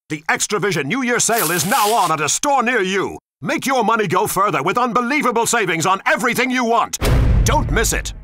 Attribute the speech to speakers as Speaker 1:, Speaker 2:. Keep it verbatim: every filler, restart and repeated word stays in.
Speaker 1: The Xtra-vision New Year sale is now on at a store near you. Make your money go further with unbelievable savings on everything you want. Don't miss it.